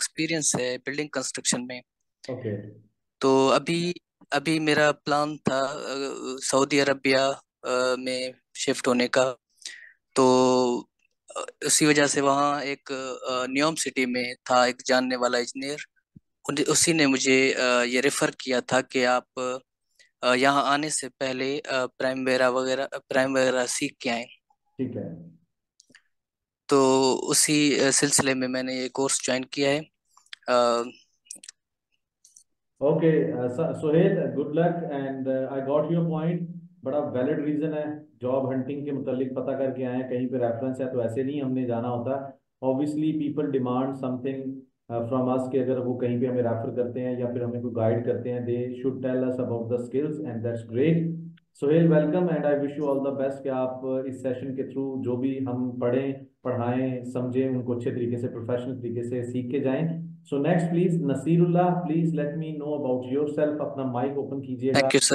Experience है building construction में। Okay. तो अभी अभी मेरा प्लान था सऊदी अरबिया में शिफ्ट होने का। तो उसी वजह से वहाँ एक न्योम सिटी में था एक जानने वाला इंजीनियर। उसी ने मुझे ये रेफर किया था कि आप यहाँ आने से पहले प्राइम वगैरह सीख के आए। ठीक है। तो उसी सिलसिले में मैंने ये कोर्स ज्वाइन किया है। Uh, okay Sohail, good luck and I got your point. बड़ा वैलिड रीजन है। जॉब हंटिंग के मुतालिक पता करके आए हैं, कहीं पे रेफरेंस है तो ऐसे नहीं हमने जाना होता। Obviously people demand something from us कि अगर वो कहीं पे हमें रेफर करते हैं या फिर हमें कोई गाइड करते हैं, they should tell us about the skills and that's great. Sohail welcome and I wish you all the best कि आप इस सेशन के थ्रू जो भी हम पढ़ें पढ़ाएं समझें उनको अच्छे तरीके से प्रोफेशनल तरीके से सीख के जाएं। So next please Nasirullah, please let me know about yourself. अपना माइक ओपन कीजिएगा। Thank you sir.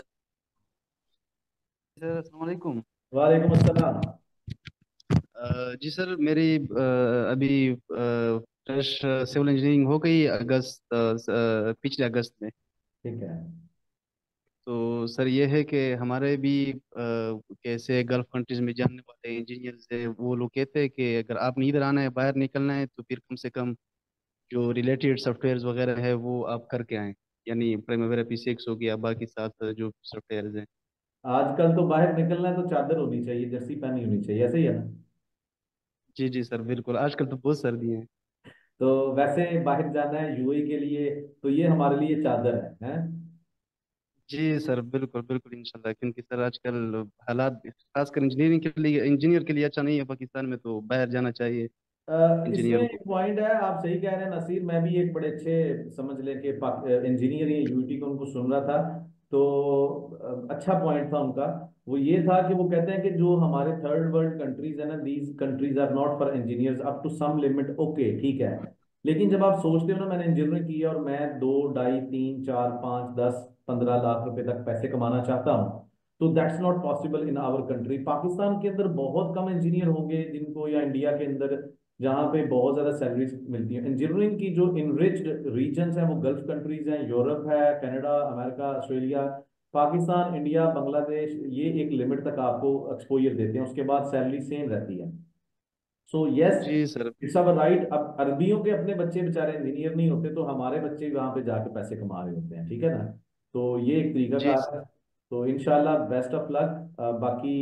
सर अस्सलाम वालेकुम। वालेकुम अस्सलाम। जी सर, मेरी अभी फ्रेश सिविल इंजीनियरिंग हो गई अगस्त पिछले अगस्त में। ठीक है। तो सर ये है कि हमारे भी कैसे गल्फ कंट्रीज में जानने वाले इंजीनियर्स हैं, वो लोग कहते हैं कि अगर आपने इधर आना है, बाहर निकलना है, तो फिर कम से कम जो रिलेटेड सॉफ्टवेयर्स वगैरह है वो आप करके आएँ। यानी प्राइमवेरा P6 हो गया, बाकी साथ जो सॉफ्टवेयर्स हैं। आजकल तो बाहर निकलना है तो चादर होनी चाहिए, जर्सी पहनी होनी चाहिए, ऐसे ही है ना? जी जी सर, बिल्कुल। आजकल तो बहुत सर्दी है। तो वैसे बाहर जाना है यूएई के लिए तो ये हमारे लिए चादर है, हैं? जी सर, बिल्कुल बिल्कुल इंशाल्लाह, क्योंकि सर आजकल हालात खासकर इंजीनियर के लिए अच्छा नहीं है। पाकिस्तान में तो बाहर जाना चाहिए इसमें इंजीनियर एक को। पॉइंट है, आप सही कह रहे हैं नसीर। मैं भी एक बड़े अच्छे समझ लें कि इंजीनियर या यूटी को उनको सुन रहा था। तो अच्छा पॉइंट था उनका। वो ये था कि वो कहते हैं कि जो हमारे थर्ड वर्ल्ड कंट्रीज है ना, these countries are not for engineers up to some limit. Okay ठीक है। लेकिन जब आप सोचते हो ना, मैंने इंजीनियरिंग की है और मैं 2 2.5 3 4 5 10 15 लाख रुपए तक पैसे कमाना चाहता हूँ, तो that's not possible in our country. Pakistan के अंदर बहुत कम इंजीनियर होंगे जिनको, या इंडिया के अंदर जहाँ पे बहुत ज्यादा सैलरीज मिलती हैं। इंजीनियरिंग की जो इनरिच्ड रीजन्स हैं वो गल्फ कंट्रीज हैं, यूरोप है, Canada, America, Australia. Pakistan, India, Bangladesh ये एक लिमिट तक आपको एक्सपोजर देते हैं, उसके बाद सैलरी सेम रहती है। सो यस, जी सर। It's our right. अब अरबियों के अपने बच्चे बेचारे इंजीनियर नहीं होते तो हमारे बच्चे वहां पे जाके पैसे कमा रहे होते हैं, ठीक है ना? तो ये एक तरीका जी कार सर। है। तो इनशाला बेस्ट ऑफ लक। बाकी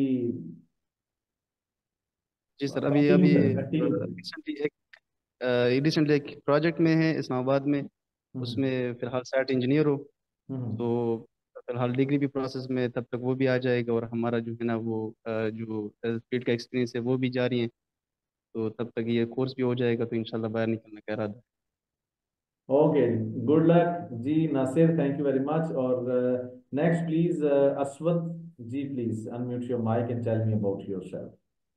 जी सर, अभी कंटिन्यू अभी करें, कंटिन्यू करें। रिसेंटली एक प्रोजेक्ट में है इस्लामाबाद में। हम्म। उसमें फिलहाल साइट इंजीनियर हो। हम्म। तो फिलहाल डिग्री भी प्रोसेस में है, तब तक वो भी आ जाएगा, और हमारा जो है ना वो जो फील्ड का एक्सपीरियंस है वो भी जारी है। तो तब तक ये कोर्स भी हो जाएगा, तो इंशाल्लाह बाहर निकलने का इरादा है। ओके, गुड लक जी Nasir, thank you very much. और next please Aswad ji, please unmute your mic and tell me about yourself.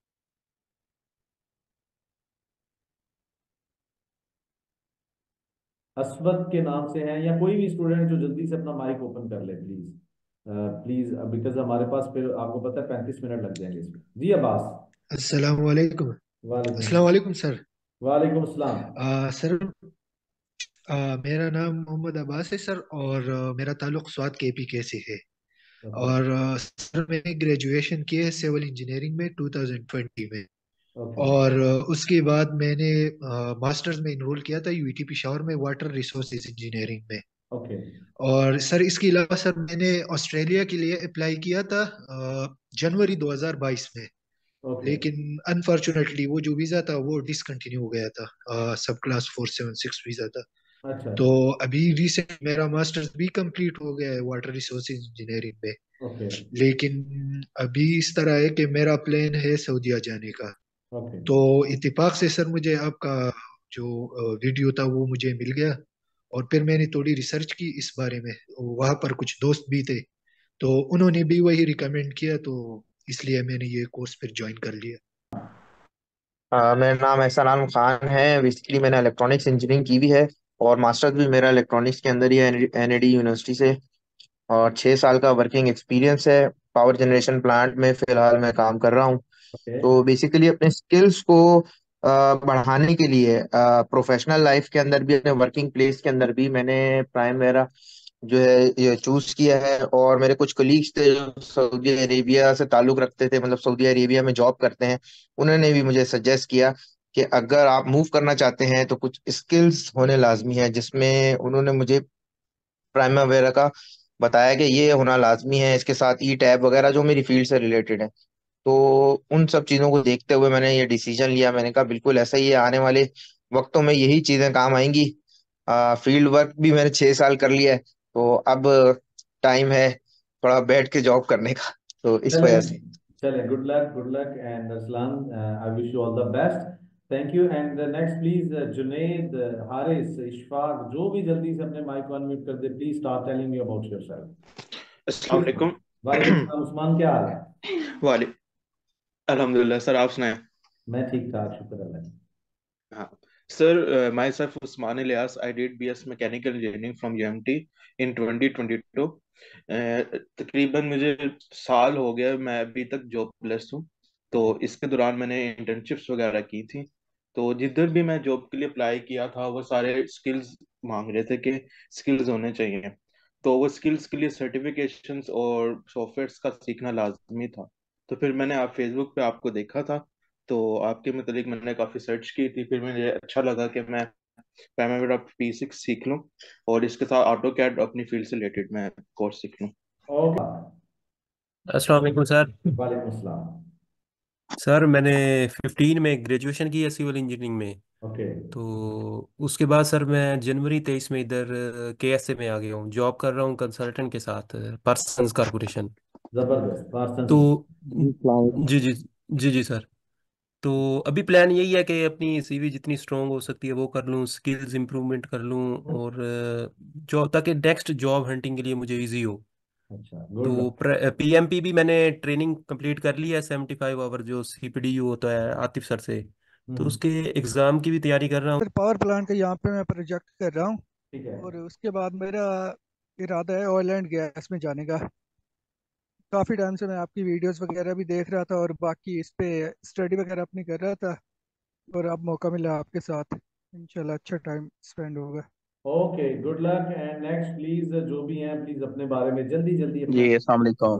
Aswad के नाम से हैं, या कोई भी स्टूडेंट जो जल्दी से अपना माइक ओपन कर ले प्लीज। प्लीज, बिकॉज हमारे पास फिर आपको पता है 35 मिनट लग जाएंगे इसमें। जी अब्बास। अस्सलाम वालेकुम। वालेकुम। अस्सलाम वालेकुम सर। वालेकुम अस्सलाम। सर, मेरा नाम मोहम्मद अब्बास है सर, और मेरा ताल्लुक स्वात KPK से है। ओके। और सर, मैंने ग्रेजुएशन की है सिविल इंजीनियरिंग में 2020 में। ओके। और उसके बाद मैंने मास्टर्स में इनरोल किया था UT पिशावर में, वाटर रिसोर्सेज इंजीनियरिंग में। ओके। और सर इसके अलावा सर मैंने ऑस्ट्रेलिया के लिए अप्लाई किया था जनवरी 2022 में। ओके। लेकिन अनफॉर्चुनेटली वो जो वीज़ा था वो डिसकंटिन्यू हो गया था, सब क्लास 476 वीज़ा था। अच्छा। तो अभी रिसेंट मेरा मास्टर्स भी कंप्लीट हो गया है वाटर रिसोर्सेज इंजीनियरिंग में। ओके। लेकिन अभी इस तरह है कि मेरा प्लान है सऊदीया जाने का। ओके। तो इत्तेफाक से सर मुझे आपका जो वीडियो था वो मुझे मिल गया। और फिर मैंने थोड़ी रिसर्च की इस बारे में। वहाँ पर कुछ दोस्त भी थे, तो उन्होंने भी वही रिकमेंड किया, तो इसलिए मैंने ये कोर्स फिर ज्वाइन कर लिया। मेरा नाम एहसान आलम खान है। बेसिकली मैंने इलेक्ट्रॉनिक्स इंजीनियरिंग की भी है, और मास्टर्स भी मेरा इलेक्ट्रॉनिक्स के अंदर ही है, NAD यूनिवर्सिटी से। और 6 साल का वर्किंग एक्सपीरियंस है। पावर जनरेशन प्लांट में फिलहाल मैं काम कर रहा हूँ। ओके। तो बेसिकली अपने स्किल्स को बढ़ाने के लिए प्रोफेशनल लाइफ के अंदर भी, अपने वर्किंग प्लेस के अंदर भी मैंने प्राइमेरा जो है ये चूज किया है। और मेरे कुछ कलीग्स थे जो सऊदी अरेबिया से ताल्लुक रखते थे, मतलब सऊदी अरेबिया में जॉब करते हैं, उन्होंने भी मुझे सजेस्ट किया कि अगर आप मूव करना चाहते हैं तो कुछ स्किल्स होने लाजमी है, जिसमें उन्होंने मुझे प्राइमेरा का बताया कि ये होना लाजमी है, इसके साथ ई टैब वगैरह जो मेरी फील्ड से रिलेटेड है। तो उन सब चीजों को देखते हुए मैंने ये डिसीजन लिया। मैंने कहा बिल्कुल ऐसा ही है, आने वाले वक्तों में यही चीजें काम आएंगी। फील्ड वर्क भी मैंने 6 साल कर लिया है, तो अब टाइम है थोड़ा बैठ के जॉब करने का, तो इस चले वजह से। चले, good luck and Aslan, I wish you all the best. Thank you. And next please Junaid, Haris, Ishfaq, जो भी जल्दी से अपने माइक अनम्यूट कर दे, please start telling me about yourself. अस्सलाम वालेकुम। वालेकुम सलाम उस्मान, क्या हाल है? वाले अल्हम्दुलिल्लाह सर, आप सुनाएं। मैं ठीक ठाक, शुक्र अल्लाह का। हाँ sir, myself Usman Ilyas, I did BS mechanical engineering from UMT in 2022। तकरीबन मुझे साल हो गया, मैं अभी तक जॉबलेस हूँ। तो इसके दौरान मैंने इंटर्नशिप्स वगैरह की थी। तो जिधर भी मैं जॉब के लिए अप्लाई किया था वो सारे स्किल्स मांग रहे थे कि स्किल्स होने चाहिए। तो वो स्किल्स के लिए सर्टिफिकेशंस और सॉफ्टवेयर्स का सीखना लाजमी था। तो फिर मैंने आप फेसबुक पे आपको देखा था, तो आपके मतलब मैंने काफ़ी सर्च की थी, फिर मुझे अच्छा लगा कि मैं प्राइमरी P6 सीख लूँ और इसके साथ ऑटो कैड अपनी फील्ड से रिलेटेड मैं कोर्स सीख लूँ। ओके। अस्सलाम वालेकुम सर। वालेकुम सलाम। सर मैंने 15 में ग्रेजुएशन की है सिविल इंजीनियरिंग में। ओके, तो उसके बाद सर मैं जनवरी 23 में इधर KSA में आ गया हूँ, जॉब कर रहा हूँ कंसल्टेंट के साथ, पार्सन्स कॉरपोरेशन। जबरदस्त, पार्सन से। तो जी जी, जी जी सर। तो अभी प्लान यही है कि अपनी CV जितनी स्ट्रांग हो सकती है वो कर लूँ, स्किल्स इंप्रूवमेंट कर लूँ, और जॉब, ताकि नेक्स्ट जॉब हंटिंग के लिए मुझे इजी हो। अच्छा, गुड तो लक। PMP भी मैंने ट्रेनिंग कंप्लीट कर ली है, 75 आवर जो CPDU होता है आतिफ सर से। तो हम्म, उसके एग्ज़ाम की भी तैयारी कर रहा हूँ। फिर पावर प्लांट का यहाँ पे मैं प्रोजेक्ट कर रहा हूँ। ठीक है। और उसके बाद मेरा इरादा है ऑयल एंड गैस में जाने का। काफ़ी टाइम से मैं आपकी वीडियोस वगैरह भी देख रहा था और बाकी इस पे स्टडी वगैरह अपनी कर रहा था। और अब मौका मिला आपके साथ, इंशाल्लाह अच्छा टाइम स्पेंड होगा। Okay, good luck. And next please, जो भी हैं प्लीज अपने बारे में जल्दी जल्दी जी अपना। अस्सलाम वालेकुम।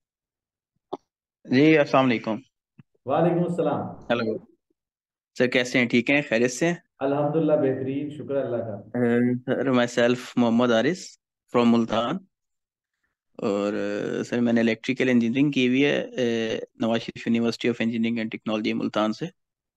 जी अस्सलाम वालेकुम। वालेकुम अस्सलाम। हेलो सर, कैसे हैं? ठीक हैं, खैरियत से हैं? अल्हम्दुलिल्लाह, बेहतरीन, शुक्र अल्लाह का। Sir myself Mohammad Aris from Multan. और सर मैंने इलेक्ट्रिकल इंजीनियरिंग की हुई है Nawaz Sharif university of engineering and technology Multan से।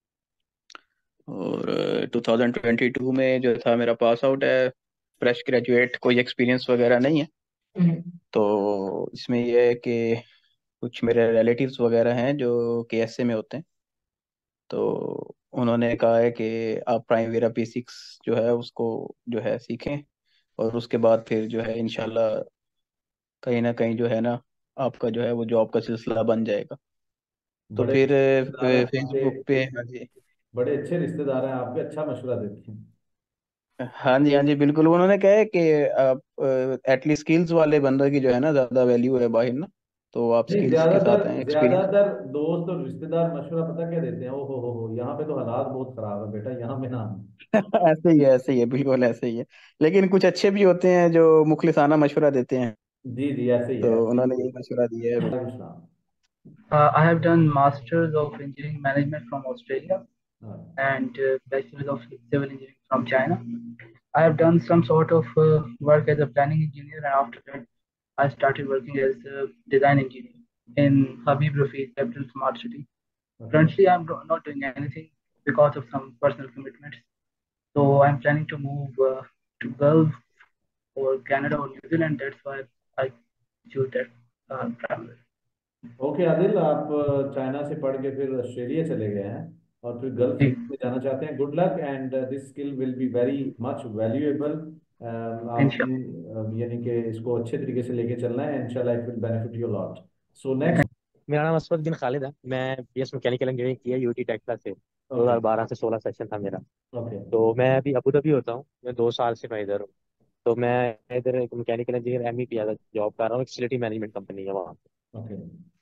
और 2022 में जो था मेरा पास आउट है, फ्रेश ग्रेजुएट, कोई एक्सपीरियंस वगैरह नहीं है। तो इसमें यह है कि कुछ मेरे रिलेटिव्स वगैरह हैं जो KSA में होते हैं। तो उन्होंने कहा है कि आप प्राइमेरा P6 जो है उसको जो है सीखें, और उसके बाद फिर जो है इंशाल्लाह कहीं ना कहीं जो है ना आपका जो है वो जॉब का सिलसिला बन जाएगा। तो बड़े फिर अच्छे रिश्तेदार हैं आपके। फेसबुक पे, हाँ जी, बड़े अच्छे रिश्तेदार हैं आपके, अच्छा मशवरा देते हैं। हाँ जी, हाँ जी, बिल्कुल। उन्होंने कहा है कि आप एटलीस्ट स्किल्स वाले बंदे की जो है ना ज़्यादा वैल्यू है बाहर ना, तो आप नहीं, स्किल्स के ज्यादातर साथ हैं, एक्सपीरियंस। ज्यादातर दोस्त और रिश्तेदार मशवरा पता क्या देते हैं? ओ हो, यहाँ पे तो हालात बहुत खराब है बेटा, यहाँ पे ना आना। ऐसे ही है, ऐसे ही है, बिल्कुल ऐसे ही है। लेकिन कुछ अच्छे भी होते हैं जो मुखलिसाना मशवरा देते हैं। जी जी, ऐसे ही तो है। उन्होंने यही मशवरा दिया है। वालेकुम सलाम। I have done Masters of Engineering Management from Australia हाँ, and Bachelors of Civil Engineering from China. I have done some sort of work as a planning engineer, and after that, I started working as a design engineer in Habib Rafiq Capital Smart City. Okay. Currently, I'm not doing anything because of some personal commitments. So I'm planning to move to Gulf or Canada or New Zealand. That's why I choose that travel. Okay Adil, आप China से पढ़ के फिर Australia चले गए हैं और फिर गल्फ रीजन में जाना चाहते हैं। Good luck, and this skill will be very much valuable. आपने Inshallah. यानी कि इसको अच्छे तरीके से लेके चलना है, इंशाल्लाह it will benefit you lot. So next. मेरा नाम असफद बिन खालिद है। मैं BS मैकेनिकल इंजीनियरिंग किया UT टेक्सास से। ओके। 2012 से 16 सेशन था मेरा। ओके। तो मैं अभी अबू धाबी होता हूँ, मैं 2 साल से मैं इधर हूँ। तो मैं इधर एक मैकेनिकल इंजीनियर ME किया था, जॉब कर रहा हूँ, एक फैसिलिटी मैनेजमेंट कंपनी है वहाँ। ओके।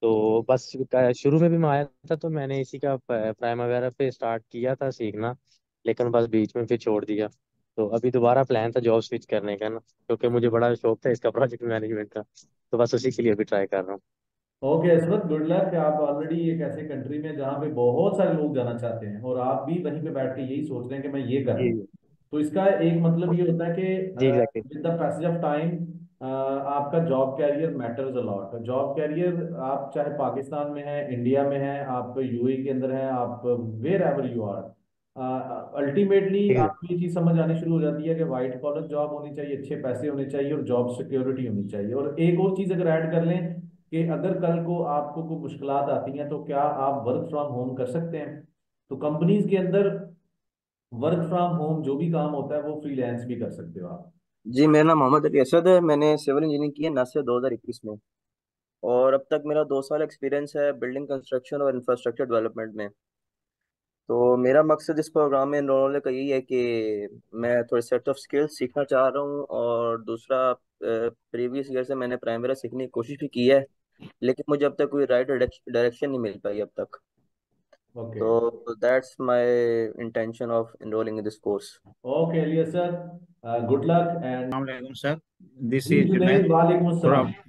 तो बस शुरू में भी मैं आया था तो मैंने इसी का प्राइम वगैरह पे स्टार्ट किया था सीखना, लेकिन बस बीच में फिर छोड़ दिया। तो अभी दोबारा प्लान था जॉब स्विच करने का ना, क्योंकि मुझे बड़ा शौक था इसका, प्रोजेक्ट मैनेजमेंट का। तो बस उसी के लिए अभी ट्राई कर रहा हूँ। Okay Asmat, good luck. आप ऑलरेडी एक ऐसे कंट्री में जहाँ पे बहुत सारे लोग जाना चाहते हैं और आप भी वहीं पे बैठ के यही सोच रहे हैं कि मैं ये कर लूँ। जी तो इसका एक मतलब ये होता है कि जी exactly. With the passage of time आपका job career matters a lot. Job career आप चाहे पाकिस्तान में है, इंडिया में है, आप यूएई के अंदर है, आप wherever you are, ultimately आपको ये चीज समझ आनी शुरू हो जाती है कि वाइट कॉलर जॉब होनी चाहिए, अच्छे पैसे होने चाहिए और जॉब सिक्योरिटी होनी चाहिए। और एक और चीज अगर ऐड कर लें कि अगर कल को आपको कोई मुश्किलात आती हैं तो क्या आप वर्क फ्रॉम होम कर सकते हैं। तो कंपनीज के अंदर वर्क फ्रॉम होम जो भी काम होता है वो फ्रीलांस भी कर सकते हो आप। जी, मेरा नाम मोहम्मद अली असद है। मैंने सिविल इंजीनियरिंग की है नासिर 2021 में, और अब तक मेरा 2 साल एक्सपीरियंस है बिल्डिंग कंस्ट्रक्शन और इंफ्रास्ट्रक्चर डेवलपमेंट में। तो मेरा मकसद इस प्रोग्राम में एनरोल होने का यही है कि मैं थोड़े सेट ऑफ स्किल्स सीखना चाह रहा हूँ, और दूसरा प्रीवियस ईयर से मैंने प्राइमरी सीखने की कोशिश भी की है, लेकिन मुझे अब तक कोई राइट डायरेक्शन नहीं मिल पाई अब तक। ओके तो that's my intention of enrolling in this course. Okay Ali sir, good luck and Assalamualaikum, sir. This जी is Junaid जुनेद, वालेकुम अस्सलाम। from.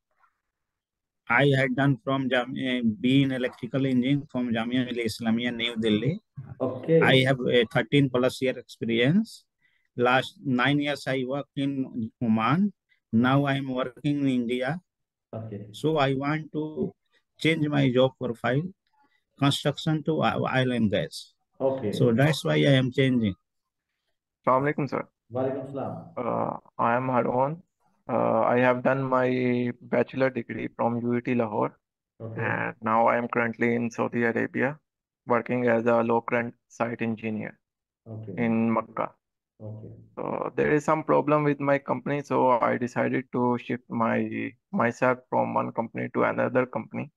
I had done from B in electrical engineering from Jamia Millia Islamia, New Delhi. Okay I have a 13 plus year experience. Last 9 years I worked in Oman. Now I am working in India. Okay So I want to change my job profile, construction to oil and gas. Okay So that's why I am changing. Assalamu alaikum, sir. वालेकुम अस्सलाम। I am Harun. I have done my bachelor degree from UET Lahore, okay and now I am currently in Saudi Arabia, working as a low current site engineer okay in Makkah. Okay So there is some problem with my company, so I decided to shift myself from one company to another company.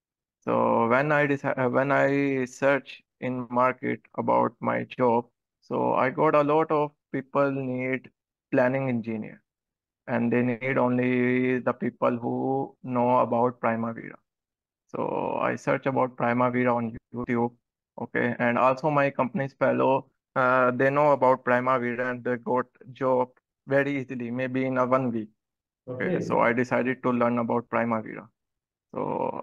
So when I search in market about my job, so I got a lot of people need planning engineer, and they need only the people who know about Primavera. So I search about Primavera on YouTube, okay, and also my company's fellow, they know about Primavera and they got job very easily, maybe in a 1 week. Okay Okay, so I decided to learn about Primavera. So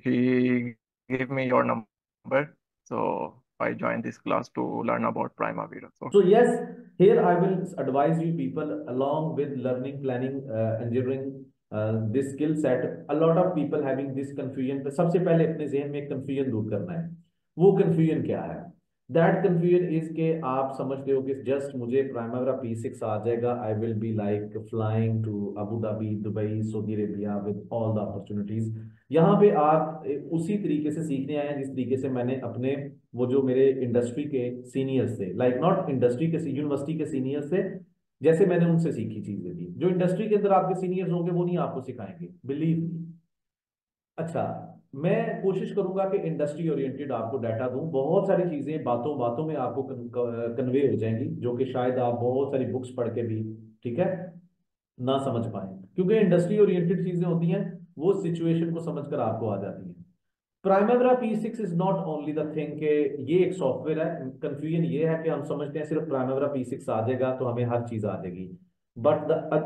he gave me your number, so I joined this class to learn about Primavera. So So yes, here I will advise you people along with learning, planning, engineering, this skill set. A lot of people having this confusion. तो सबसे पहले अपने जहन में एक confusion दूर करना है। वो confusion क्या है? That confusion is कि आप समझते हो कि just मुझे Primavera P6 आ जाएगा, I will be like flying to Abu Dhabi, Dubai, Saudi Arabia with all the opportunities. यहाँ पे आप उसी तरीके से सीखने आए हैं जिस तरीके से मैंने अपने वो जो मेरे इंडस्ट्री के सीनियर्स थे, लाइक नॉट इंडस्ट्री के यूनिवर्सिटी के सीनियर्स थे, जैसे मैंने उनसे सीखी चीजें थी। जो इंडस्ट्री के अंदर आपके सीनियर्स होंगे वो नहीं आपको सिखाएंगे, बिलीव मी। अच्छा, मैं कोशिश करूंगा कि इंडस्ट्री ओरिएंटेड आपको डाटा दूं। बहुत सारी चीजें बातों बातों में आपको कन्वे हो जाएंगी जो कि शायद आप बहुत सारी बुक्स पढ़ के भी, ठीक है, ना समझ पाए, क्योंकि इंडस्ट्री ओरिएंटेड चीजें होती हैं वो सिचुएशन को समझकर आपको आ जाती हैं। Primavera P6 is not only the thing के ये एक सॉफ्टवेयर है। कंफ्यूजन ये है कि हम समझते हैं सिर्फ प्राइमेवरा P6 आ जाएगा तो हमें हर चीज आ जाएगी, but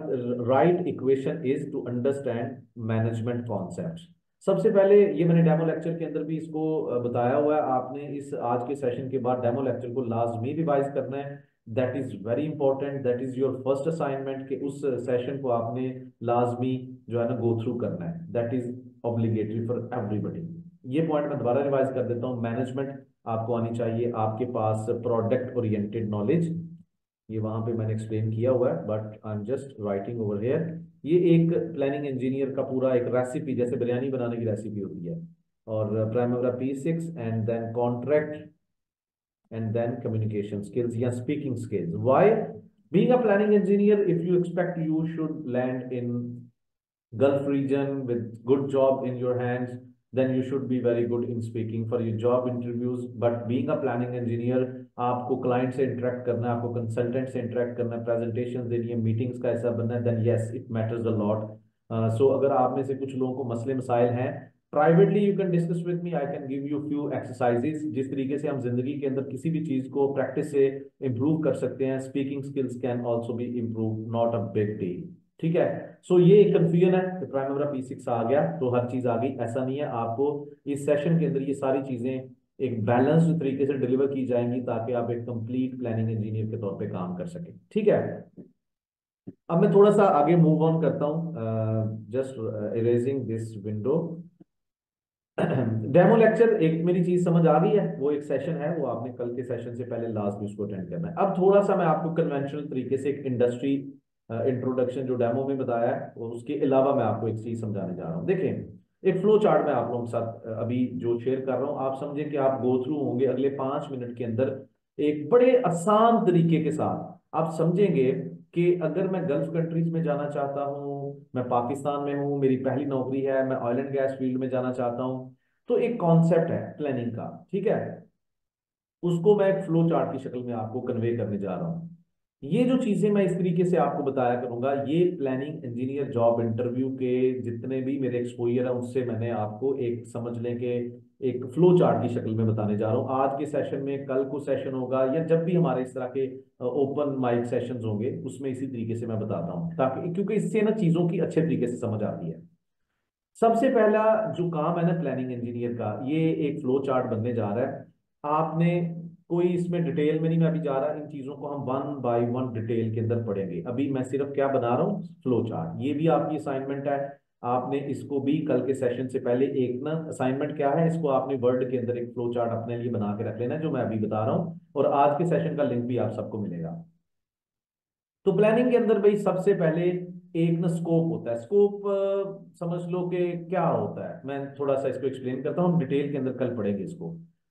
the right equation is to understand management concept. सबसे पहले ये मैंने डेमो लेक्चर के अंदर भी इसको बताया हुआ है, आपने इस आज के सेशन के बाद डेमो लेक्चर को लाजमी रिवाइज करना है। That is very important, that is your first assignment कि उस सेशन को आपने लाजमी जो है ना गो थ्रू करना है। That is obligatory for everybody. ये पॉइंट मैं दोबारा रिवाइज कर देता हूँ। मैनेजमेंट आपको आनी चाहिए, आपके पास प्रोडक्ट ओरिएंटेड नॉलेज, ये वहां पे मैंने एक्सप्लेन किया हुआ है but I am just writing over here. ये एक प्लानिंग इंजीनियर का पूरा एक रेसिपी, जैसे बिरयानी बनाने की रेसिपी होती है। और Primavera P6 and then contract and then communication skills या speaking skills. Why being a planning engineer, if you expect you should land in Gulf region with good job in your hands, then you should be very good in speaking for your job interviews. But being a planning engineer, आपको client से interact करना है, आपको consultant से interact करना है, presentation देनी है, मीटिंग्स का ऐसा बनना है, then yes it matters a lot. So अगर आप में से कुछ लोगों को मसले मसाइल हैं privately you can discuss with me, I can give you few exercises जिस तरीके से हम जिंदगी के अंदर किसी भी चीज को प्रैक्टिस से इंप्रूव कर सकते हैं। Speaking skills can also be improve, not a big deal. ठीक है, सो ये एक कंफ्यूजन है कि प्राइम मेरा P6 आ गया तो हर चीज आ गई, ऐसा नहीं है। आपको इस सेशन के अंदर ये सारी चीजें एक बैलेंस्ड तरीके से डिलीवर की जाएंगी ताकि आप एक कंप्लीट प्लानिंग इंजीनियर के तौर पे काम कर सकें। ठीक है, अब मैं थोड़ा सा आगे मूव ऑन करता हूँ, just erasing this window. Demo lecture एक मेरी चीज समझ आ गई है, वो एक सेशन है, वो आपने कल के सेशन से पहले लास्ट में उसको अटेंड करना है। अब थोड़ा सा मैं आपको कन्वेंशनल तरीके से एक इंडस्ट्री इंट्रोडक्शन जो डेमो में बताया है, और उसके अलावा मैं आपको एक चीज समझाने जा रहा हूँ। देखें, एक फ्लो चार्ट मैं आप लोगों के साथ अभी जो शेयर कर रहा हूँ, आप समझें कि आप गो थ्रू होंगे अगले 5 मिनट के अंदर एक बड़े आसान तरीके के साथ। आप समझेंगे कि अगर मैं गल्फ कंट्रीज में जाना चाहता हूँ, मैं पाकिस्तान में हूँ, मेरी पहली नौकरी है, मैं ऑयल एंड गैस फील्ड में जाना चाहता हूँ, तो एक कॉन्सेप्ट है प्लानिंग का। ठीक है, उसको मैं एक फ्लो चार्ट की शक्ल में आपको कन्वे करने जा रहा हूँ। ये जो चीजें मैं इस तरीके से आपको बताया करूंगा, ये प्लानिंग इंजीनियर जॉब इंटरव्यू के जितने भी मेरे एक्सपोजर है उससे मैंने आपको एक समझ लें कि एक फ्लो चार्ट की शक्ल में बताने जा रहा हूँ। आज के सेशन में, कल को सेशन होगा, या जब भी हमारे इस तरह के ओपन माइक सेशंस होंगे उसमें इसी तरीके से मैं बताता हूँ, ताकि क्योंकि इससे ना चीजों की अच्छे तरीके से समझ आती है। सबसे पहला जो काम है ना प्लानिंग इंजीनियर का, ये एक फ्लो चार्ट बनने जा रहा है। आपने कोई इसमें डिटेल में नहीं मैं अभी जा रहा, इन चीजों को हम वन बाय वन डिटेल के अंदर पढ़ेंगे। अभी मैं सिर्फ क्या बना रहा हूँ, फ्लो चार्ट। ये भी आपकी असाइनमेंट है, आपने इसको भी कल के सेशन से पहले एक ना असाइनमेंट क्या है, इसको आपने वर्ड के अंदर एक फ्लो चार्ट अपने लिए बना के रख लेना जो मैं अभी बता रहा हूँ, और आज के सेशन का लिंक भी आप सबको मिलेगा। तो प्लानिंग के अंदर भाई सबसे पहले एक ना स्कोप होता है। स्कोप समझ लो कि क्या होता है, मैं थोड़ा सा इसको एक्सप्लेन करता हूँ, हम डिटेल के अंदर कल पढ़ेंगे इसको।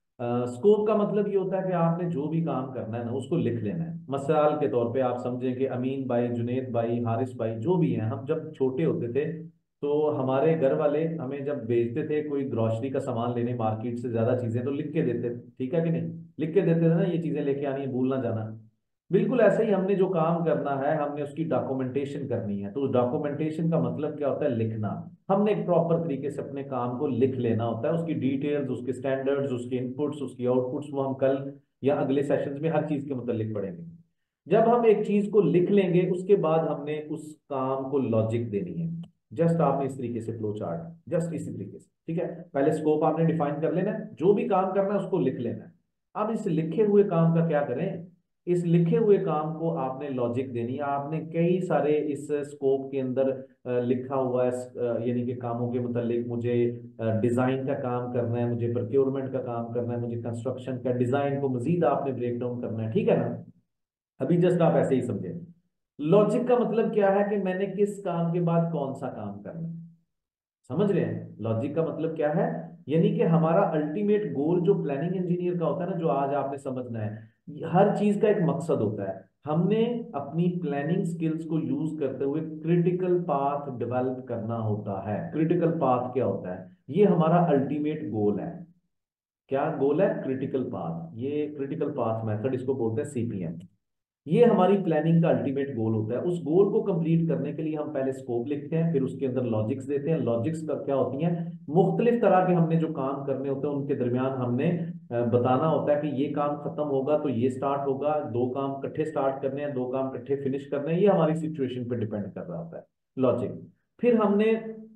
स्कोप का मतलब ये होता है कि आपने जो भी काम करना है ना उसको लिख लेना है। मिसाल के तौर पे आप समझें कि अमीन भाई, जुनेद भाई, हारिस भाई जो भी हैं, हम जब छोटे होते थे तो हमारे घर वाले हमें जब भेजते थे कोई ग्रोसरी का सामान लेने मार्केट से, ज्यादा चीजें तो लिख के देते थे, ठीक है कि नहीं, लिख के देते थे ना, ये चीजें लेके आनी है, भूल ना जाना। बिल्कुल ऐसे ही हमने जो काम करना है हमने उसकी डॉक्यूमेंटेशन करनी है। तो डॉक्यूमेंटेशन का मतलब क्या होता है, लिखना। हमने एक प्रॉपर तरीके से अपने काम को लिख लेना होता है, उसकी डिटेल्स, उसके स्टैंडर्ड्स, उसके इनपुट्स, उसकी आउटपुट्स, वो हम कल या अगले सेशंस में हर चीज के मतलब पढ़ेंगे। जब हम एक चीज को लिख लेंगे उसके बाद हमने उस काम को लॉजिक देनी है। जस्ट आपने इस तरीके से फ्लो चार्ट, जस्ट इसी तरीके से, ठीक है। पहले स्कोप आपने डिफाइन कर लेना है, जो भी काम करना है उसको लिख लेना है। अब इस लिखे हुए काम का क्या करें, इस लिखे हुए काम को आपने लॉजिक देनी है। आपने कई सारे इस स्कोप के अंदर लिखा हुआ है, यानी कि कामों के मतलब मुझे डिजाइन का काम करना है, मुझे प्रोक्योरमेंट का काम करना है, मुझे कंस्ट्रक्शन का डिजाइन को मजीद आपने ब्रेक डाउन करना है, ठीक है ना। अभी जस्ट आप ऐसे ही समझे। लॉजिक का मतलब क्या है कि मैंने किस काम के बाद कौन सा काम करना है, समझ रहे हैं। लॉजिक का मतलब क्या है, यानी कि हमारा अल्टीमेट गोल जो प्लानिंग इंजीनियर का होता है ना, जो आज आपने समझना है, हर चीज का एक मकसद होता है। हमने अपनी प्लानिंग स्किल्स को यूज करते हुए क्रिटिकल पाथ डेवलप करना होता है। क्रिटिकल पाथ क्या होता है, ये हमारा अल्टीमेट गोल है। क्या गोल है, क्रिटिकल पाथ। ये क्रिटिकल पाथ मेथड इसको बोलते हैं CPM। ये हमारी प्लानिंग का अल्टीमेट गोल होता है। उस गोल को कंप्लीट करने के लिए हम पहले स्कोप लिखते हैं, फिर उसके अंदर लॉजिक्स देते हैं। लॉजिक्स का क्या होती हैं, मुख्तलिफ तरह के हमने जो काम करने होते हैं उनके दरमियान हमने बताना होता है कि ये काम खत्म होगा तो ये स्टार्ट होगा, दो काम इकट्ठे स्टार्ट करने हैं, दो काम इकट्ठे फिनिश करने हैं। ये हमारी सिचुएशन पर डिपेंड कर रहा होता है लॉजिक। फिर हमने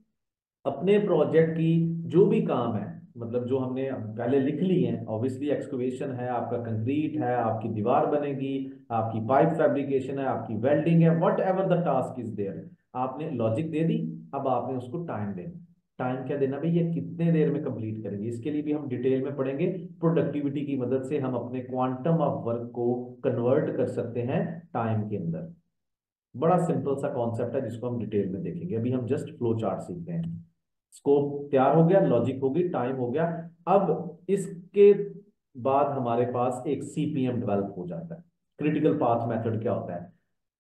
अपने प्रोजेक्ट की जो भी काम है, मतलब जो हमने पहले लिख ली है, ऑब्वियसली एक्सकवेशन है, आपका कंक्रीट है, आपकी दीवार बनेगी, आपकी पाइप फैब्रिकेशन है, आपकी वेल्डिंग है, whatever the task is there, आपने लॉजिक दे दी। अब आपने उसको टाइम देना। टाइम क्या देना भाई, ये कितने देर में कंप्लीट करेंगे, इसके लिए भी हम डिटेल में पढ़ेंगे। प्रोडक्टिविटी की मदद से हम अपने क्वांटम ऑफ वर्क को कन्वर्ट कर सकते हैं टाइम के अंदर। बड़ा सिंपल सा कॉन्सेप्ट है जिसको हम डिटेल में देखेंगे। अभी हम जस्ट फ्लो चार्ट सीखते हैं। स्कोप तैयार हो गया, लॉजिक होगी, टाइम हो गया। अब इसके बाद हमारे पास एक CPM डेवलप हो जाता है। क्रिटिकल पाथ मेथड क्या होता है,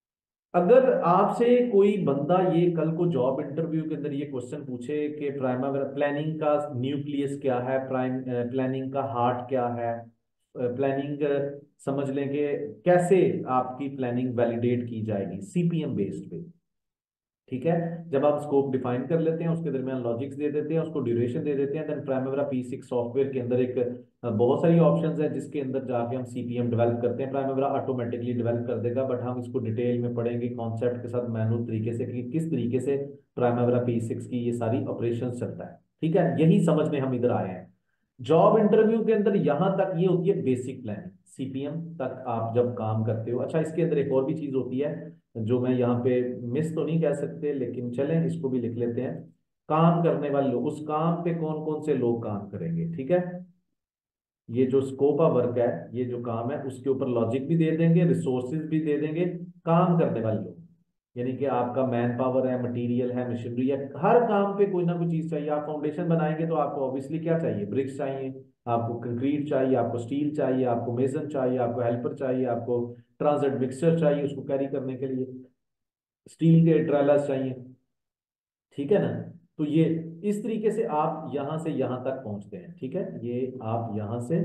अगर आपसे कोई बंदा ये कल को जॉब इंटरव्यू के अंदर ये क्वेश्चन पूछे कि प्राइमरी प्लानिंग का न्यूक्लियस क्या है, प्लानिंग का हार्ट क्या है, प्लानिंग समझ लेंगे कैसे आपकी प्लानिंग वैलिडेट की जाएगी CPM बेस्ड पे, ठीक है। जब आप स्कोप डिफाइन कर लेते हैं, उसके दरमियान लॉजिक्स दे देते हैं, उसको ड्यूरेशन दे देते हैं, देन प्राइमेरा P6 सॉफ्टवेयर के अंदर एक बहुत सारी ऑप्शंस है जिसके अंदर जाके हम CPM डेवलप करते हैं। प्राइमेरा ऑटोमेटिकली डेवलप कर देगा, बट हम इसको डिटेल में पढ़ेंगे कॉन्सेप्ट के साथ मैनुअल तरीके से कि किस तरीके से प्राइमेरा P6 की ये सारी ऑपरेशन चलता है। ठीक है, यही समझने हम इधर आए हैं। जॉब इंटरव्यू के अंदर यहां तक ये होती है बेसिक प्लानिंग, CPM तक आप जब काम करते हो। अच्छा, इसके अंदर एक और भी चीज होती है जो मैं यहाँ पे मिस तो नहीं कह सकते, लेकिन चलें इसको भी लिख लेते हैं। काम करने वाले लोग, उस काम पे कौन कौन से लोग काम करेंगे। ठीक है, ये जो स्कोप ऑफ वर्क है, ये जो काम है, उसके ऊपर लॉजिक भी दे देंगे, रिसोर्सेज भी दे देंगे। काम करने वाले लोग यानी कि आपका मैन पावर है, मटेरियल है, मशीनरी है, हर काम पे कोई ना कोई चीज चाहिए। आप फाउंडेशन बनाएंगे तो आपको ऑब्वियसली क्या चाहिए, ब्रिक्स चाहिए, आपको कंक्रीट चाहिए, आपको स्टील चाहिए, आपको मेसन चाहिए, आपको हेल्पर चाहिए, आपको ट्रांजिट मिक्सचर चाहिए उसको कैरी करने के लिए, स्टील के ट्रेलर्स चाहिए। ठीक है ना। तो ये इस तरीके से आप यहां से यहां तक पहुंचते हैं। ठीक है, ये आप यहां से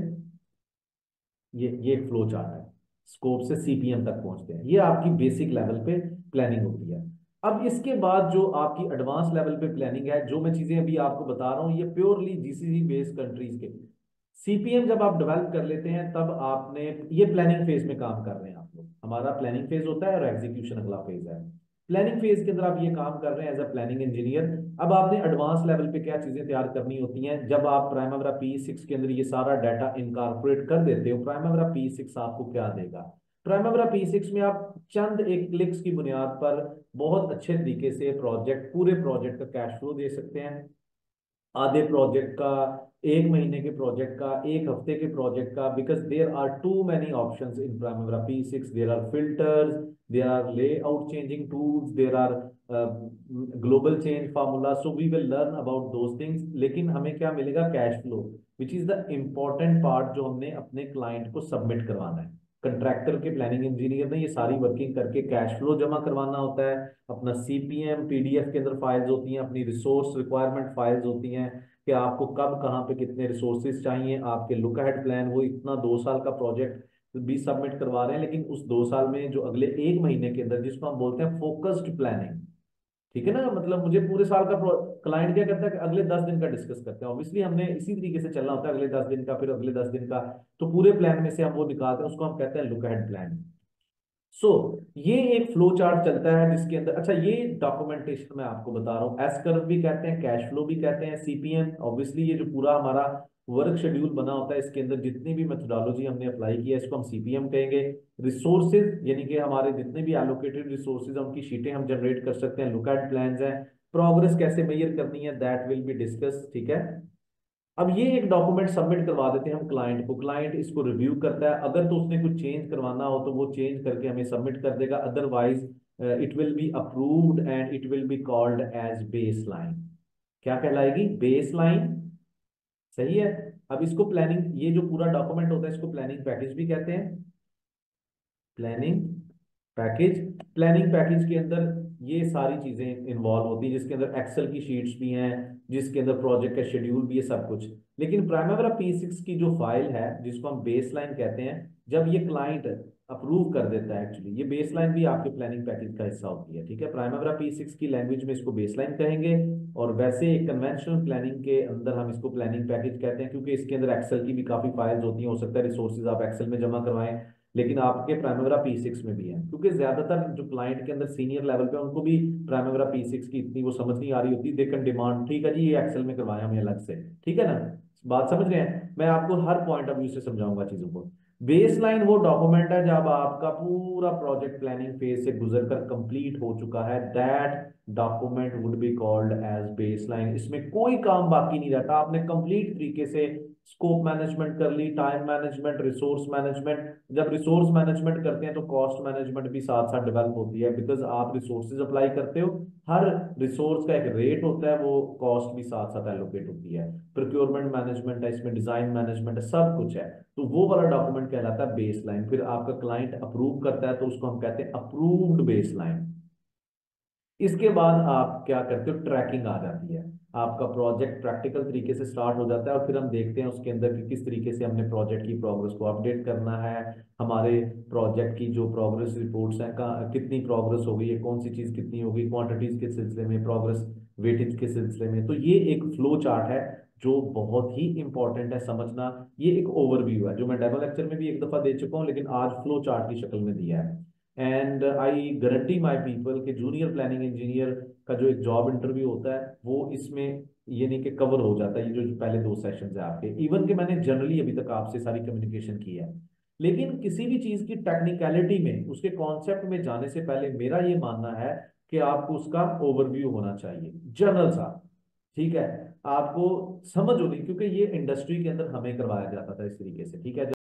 ये एक फ्लो चार्ट है, स्कोप से CPM तक पहुंचते हैं। ये आपकी बेसिक लेवल पे प्लानिंग होती है। अब इसके बाद जो आपकी एडवांस लेवल पे प्लानिंग है, जो मैं चीजें अभी आपको बता रहा हूँ, ये प्योरली GCC बेस्ड कंट्रीज के। CPM जब आप डेवलप कर लेते हैं तब आपने, ये प्लानिंग फेज में काम कर रहे हैं आप लोग, हमारा प्लानिंग फेज होता है और एग्जीक्यूशन अगला फेज है। प्लानिंग फेज के अंदर आप ये काम कर रहे हैं एज अ प्लानिंग इंजीनियर। अब आपने एडवांस लेवल पे क्या चीजें तैयार करनी होती हैं, जब आप प्राइमेरा P6 के अंदर ये सारा डाटा इनकॉर्पोरेट कर देते हो, प्राइमेरा P6 आपको क्या देगा। प्राइमेरा P6 में आप चंद एक क्लिक्स की बुनियाद पर बहुत अच्छे तरीके से प्रोजेक्ट, पूरे प्रोजेक्ट का कैश फ्लो दे सकते हैं, आधे प्रोजेक्ट का, एक महीने के प्रोजेक्ट का, एक हफ्ते के प्रोजेक्ट का, because there are too many options in Primavera P6। There are filters, there are layout changing tools, there are global change formula. So we will learn about those things. लेकिन हमें क्या मिलेगा, cash flow, which is the important part जो हमने अपने client को submit करवाना है। कंट्रैक्टर के प्लानिंग इंजीनियर ने ये सारी वर्किंग करके कैश फ्लो जमा करवाना होता है, अपना CPM PDF के अंदर फाइल्स होती हैं, अपनी रिसोर्स रिक्वायरमेंट फाइल्स होती हैं कि आपको कब कहाँ पे कितने रिसोर्सेज चाहिए, आपके लुक अहेड प्लान, वो इतना 2 साल का प्रोजेक्ट भी सबमिट करवा रहे हैं, लेकिन उस 2 साल में जो अगले एक महीने के अंदर, जिसको हम बोलते हैं फोकस्ड प्लानिंग। ठीक है ना, मतलब मुझे पूरे साल का क्लाइंट क्या करता है कि अगले 10 दिन का डिस्कस करते हैं, ऑब्वियसली हमने इसी तरीके से चलना होता है, अगले 10 दिन का, फिर अगले 10 दिन का, तो पूरे प्लान में से हम वो निकालते हैं, उसको हम कहते हैं लुक अहेड प्लान। सो ये एक फ्लो चार्ट चलता है जिसके अंदर, अच्छा ये डॉक्यूमेंटेशन मैं आपको बता रहा हूँ, एस कर्व भी कहते हैं, कैश फ्लो भी कहते हैं, CPM। ऑब्वियसली ये जो पूरा हमारा वर्क शेड्यूल बना होता है, इसके अंदर जितनी भी मेथोडोलॉजी हमने अप्लाई किया है इसको हम CPM कहेंगे। रिसोर्सेज यानी कि हमारे जितने भी एलोकेटेड रिसोर्सेज हैं उनकी शीटें हम जनरेट कर सकते हैं, लुक एट प्लान्स हैं। प्रोग्रेस कैसे मेजर करनी है, दैट विल बी डिस्कस। ठीक है, अब ये एक डॉक्यूमेंट सबमिट करवा देते हैं हम क्लाइंट को, क्लाइंट इसको रिव्यू करता है, अगर तो उसने कुछ चेंज करवाना हो तो वो चेंज करके हमें सबमिट कर देगा, otherwise it will be approved and it will be called as baseline. क्या कहलाएगी, बेसलाइन। सही है। अब इसको प्लानिंग, ये जो पूरा डॉक्यूमेंट होता है इसको प्लानिंग पैकेज भी कहते हैं, प्लानिंग पैकेज। प्लानिंग पैकेज के अंदर ये सारी चीजें इन्वॉल्व होती हैं, जिसके अंदर एक्सेल की शीट्स भी हैं, जिसके अंदर प्रोजेक्ट का शेड्यूल भी है, सब कुछ। लेकिन प्राइमेरा P6 की जो फाइल है जिसको हम बेसलाइन कहते हैं, जब ये क्लाइंट अप्रूव कर देता है, एक्चुअली ये बेसलाइन भी आपके प्लानिंग पैकेज का हिस्सा होती है। ठीक है, प्राइमेरा P6 की लैंग्वेज में इसको बेसलाइन कहेंगे, और वैसे कन्वेंशनल प्लानिंग के अंदर हम इसको प्लानिंग पैकेज कहते हैं, क्योंकि इसके अंदर एक्सेल की भी काफी फाइल्स होती हैं, हो सकता है रिसोर्सेज आप एक्सेल में जमा करवाएं, लेकिन आपके प्राइमेरा P6 में भी है, क्योंकि ज्यादातर जो क्लाइंट के अंदर सीनियर लेवल पे उनको भी प्राइमेरा P6 की इतनी वो समझ नहीं आ रही होती, दे कैन डिमांड, ठीक है जी ये एक्सेल में करवाया हमें अलग से। ठीक है ना, बात समझ रहे हैं, मैं आपको हर पॉइंट ऑफ व्यू से समझाऊंगा चीजों को। बेसलाइन वो डॉक्यूमेंट है जब आपका पूरा प्रोजेक्ट प्लानिंग फेज से गुजरकर कंप्लीट हो चुका है, that document would be called as baseline. इसमें कोई काम बाकी नहीं रहता, आपने कंप्लीट तरीके से स्कोप मैनेजमेंट कर ली, टाइम मैनेजमेंट, रिसोर्स मैनेजमेंट। जब रिसोर्स मैनेजमेंट करते हैं तो कॉस्ट मैनेजमेंट भी साथ साथ डेवलप होती है, बिकॉज आप रिसोर्सेज अप्लाई करते हो, हर रिसोर्स का एक रेट होता है, वो कॉस्ट भी साथ साथ एलोकेट होती है। प्रोक्योरमेंट मैनेजमेंट है इसमें, डिजाइन मैनेजमेंट है, सब कुछ है। तो वो वाला डॉक्यूमेंट कहलाता है बेसलाइन। फिर आपका क्लाइंट अप्रूव करता है तो उसको हम कहते हैं अप्रूव्ड बेसलाइन। इसके बाद आप क्या करते हो, ट्रैकिंग आ जाती है। आपका प्रोजेक्ट प्रैक्टिकल तरीके से स्टार्ट हो जाता है, और फिर हम देखते हैं उसके अंदर कि किस तरीके से हमने प्रोजेक्ट की प्रोग्रेस को अपडेट करना है, हमारे प्रोजेक्ट की जो प्रोग्रेस रिपोर्ट्स हैं कितनी प्रोग्रेस हो गई है, कौन सी चीज कितनी हो गई, क्वांटिटीज के सिलसिले में, प्रोग्रेस वेटेज के सिलसिले में। तो ये एक फ्लो चार्ट है जो बहुत ही इंपॉर्टेंट है समझना। ये एक ओवरव्यू है जो मैं डेमो लेक्चर में भी एक दफा दे चुका हूँ, लेकिन आज फ्लो चार्ट की शक्ल में दिया है। And I guarantee my people कि जूनियर प्लानिंग इंजीनियर का जो एक जॉब इंटरव्यू होता है वो इसमें ये नहीं कि कवर हो जाता है, ये जो पहले 2 सेशंस है आपके, इवन कि मैंने जनरली अभी तक आपसे सारी कम्युनिकेशन की है। लेकिन किसी भी चीज की टेक्निकलिटी में, उसके कॉन्सेप्ट में जाने से पहले मेरा ये मानना है कि आपको उसका ओवरव्यू होना चाहिए, जनरल सा, ठीक है, आपको समझ होगी, क्योंकि ये इंडस्ट्री के अंदर हमें करवाया जाता था इस तरीके से, ठीक है।